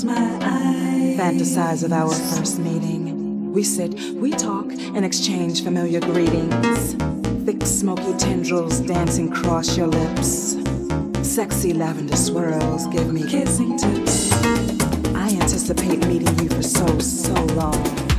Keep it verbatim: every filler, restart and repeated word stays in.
close my eyes, fantasize of our first meeting. We sit, we talk, and exchange familiar greetings. Thick smoky tendrils dancing across your lips. Sexy lavender swirls give me kissing tips. I anticipate meeting you for so, so long.